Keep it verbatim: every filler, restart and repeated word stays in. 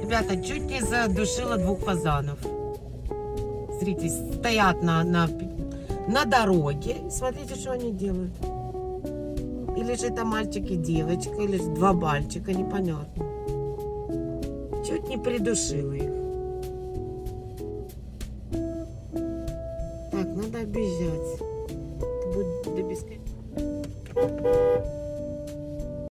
Ребята, чуть не задушила двух фазанов. Смотрите, стоят на, на, на дороге. Смотрите, что они делают. Или же это мальчик и девочка, или же два мальчика, непонятно. Чуть не придушила их. Так, надо объезжать. Это будет до бесконечности.